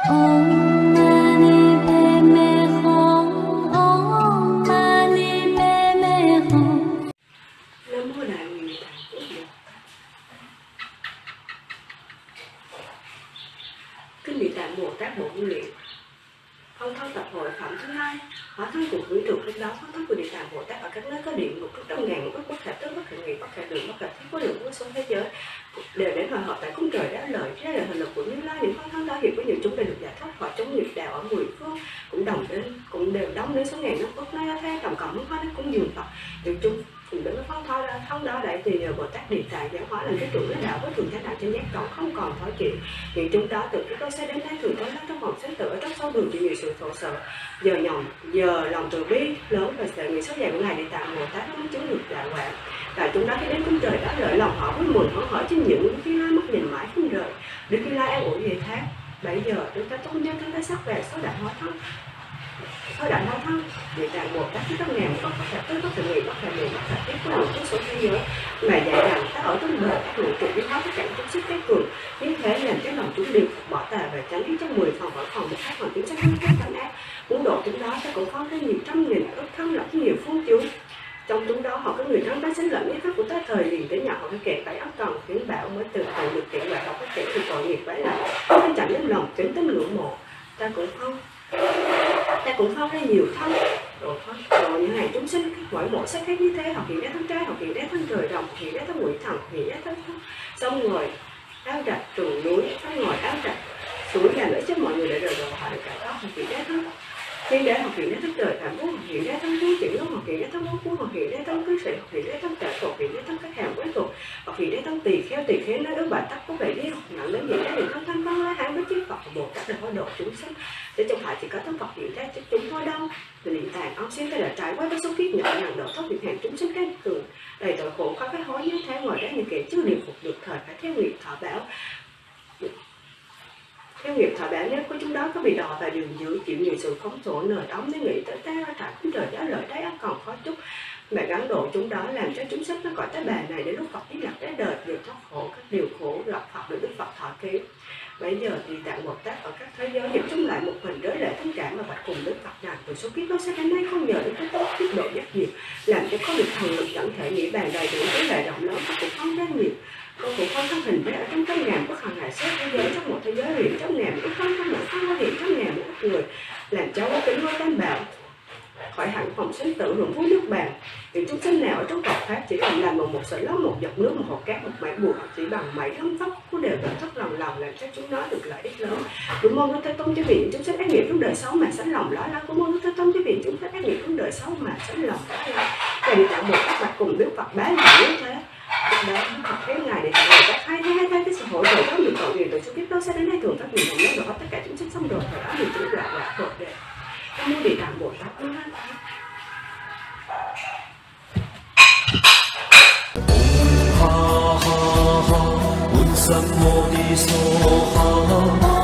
Om Mani Padme Hum. Om Mani Padme Hum. Nam mô Đại Nguyện Tạng Bồ Tát. Kinh Địa Tạng Bồ Tát Bộ Nguyên Luyện. Phong thâu tập hội phẩm thứ 2. Hóa thân của quý trụ lúc đó phong thâu của Địa Tạng Bồ Tát ở các nơi có điện một trăm ngàn một bất khả tức bất khả nghị bất khả đường bất khả thiết có lượng vô số thế giới đều đến hội họp tại cung trời đã lợi ra đời hình lực của Như Lai. Những phong thâu đó hiện có nhiều chúng đều được giải thoát khỏi chống nghiệp đạo ở mười phương cũng đều đóng đến số ngàn nước bất nơi thế tổng cộng mức hoa đến cũng dường Phật những chúng cùng đến với phong thâu đó đại từ nhờ Bồ Tát Địa Tạng giáo hóa làm cái trụ lãnh đạo với thường thế đạo trên giác cộng không còn thói chuyện. Những chúng đó từ lúc đó sẽ đến thấy thường tối đó trong vòng sinh tử ở trong sâu đường chịu nhiều sự khổ sở. Giờ lòng từ bi lớn và sợ người số dài của ngài Địa Tạng Bồ Tát mới chứng được đạo quả. Và chúng đó khi đến cung trời đó lợi lòng họ với mùi phấn khởi trên những Đức Như Lai mắt nhìn mãi không rời. Đức Như Lai an ủi về thác. Bây giờ chúng ta tôn nhân thân ta sắc về số đại hóa thân. Địa Tạng Bồ Tát rất ngàn bất khả tư bất khả nghị bất khả nghị bất khả thiết của những số thế giới mà dạy rằng ta ở trong bờ các lượng trụ biến hóa tất cả chúng sức cái cường như thế làm cho lòng chúng đều bỏ tà và tránh ý trong 10 phòng mỗi phòng một khác hoàn tiếng sắc hết tánh ác. Muốn độ chúng đó ta cũng có tới nhiều trăm nghìn ước thân lập nhiều phương chú. Trong chúng đó họ có người thắng bá sinh lẫn nhất pháp của ta thời liền tới nhỏ họ phải kẹt phải ấp còn khiến bảo mới từ từ được kiện và họ có kẹt thì tội nghiệp phải làm ta chẳng đến lòng kính tính ngưỡng mộ. Ta cũng phong ra nhiều thân rồi những hàng chúng sinh mỗi một sắc khác như thế, hoặc hiện ra thân trai, hoặc hiện ra thân trời rồng, hiện ra thân quỷ thần, hiện ra thân xong ngồi áo rạch tường núi, xong ngồi áo rạch suối là lợi cho mọi người để rồi họ được cải thoát. Hoặc hiện ra thân thiên đế, hoặc hiện ra thân trời phạm quốc, hoặc hiện ra thân vua chuyển lúc, hoặc hiện ra thân vua quốc, hoặc hiện ra thân cư sĩ, hoặc hiện ra thân trợ thuộc, hiện ra thân các hàng quái thuộc, hoặc hiện ra thân tỳ kheo nói đối bà tắc có vẻ đi học nặng đến hiện ra những thân thanh văn lá hán với chiếc Phật Bồ Tát để hóa độ chúng sinh. Để trong phải chỉ có thân Phật hiện ra chứ chúng thôi đâu. Từ Địa Tạng ông xin ta đã trải qua với số kiếp nhỏ nặng độ thoát việc hàng chúng sinh cái cường đầy tội khổ khó cái hối như thế. Ngoài ra những kẻ chưa điều phục được thời phải theo nghiệp thọ bảo. Theo nghiệp thọ bảo nếu có chúng đó có bị đọa vào đường dưới chịu nhiều sự khống khổ nời ấm để nghĩ tới ta trải khung trời giá lợi đấy còn khó chút mà gắn độ chúng đó làm cho chúng sắp nó gọi tới bà này để lúc Phật biết lập cái đời được thoát khổ các điều khổ gặp Phật được Đức Phật thọ ký. Bây giờ thì Tạng Bồ Tát ở các thế giới hiệp chúng lại một mình đối lệ tất cả mà bạch cùng Đức Phật rằng từ số kiếp đó sẽ đến nay không nhờ đến cái tốt tiết độ rất nhiều làm cho có được thần lực chẳng thể nghĩ bàn đầy đủ với lệ rộng lớn cũng không ra nhiều. Con cũng không thân hình ra ở trong trăm ngàn bất hằng hải xét thế giới trong một thế giới liền trăm ngàn ước không nhận không hiện trăm ngàn ước người làm cháu có kính ngôi tam bảo khỏi hẳn phòng sinh tử hưởng vui nước bàn. Những chúng sinh nào ở trong Phật pháp chỉ cần làm một sợi lót, một giọt nước, một hột cát, một mảy bùa chỉ bằng mảy lông tóc cũng đều đã thất lòng làm cho chúng nó được lợi ích lớn. Đúng mong Đức Thế Tôn cho vì chúng sinh ác nghiệp trong đời xấu mà sánh lòng lo lắng. Đúng mong Đức Thế Tôn cho vì chúng sinh ác nghiệp trong đời xấu mà sánh lòng lo lắng. Và Địa Tạng Bồ Tát bạch cùng Đức Phật bá là như thế. Lúc đó Phật thấy ngài Địa Tạng Bồ Tát hai cái sự hỗ trợ có được tội nghiệp từ số kiếp đó sẽ đến nay thường phát nguyện đồng nhất tất cả chúng sinh xong rồi thời đó thì chúng đoạn quả Phật đề. Nam mô Địa Tạng Bồ Tát Bồ Tát. Ha ha ha, Buddha Bodhisattva.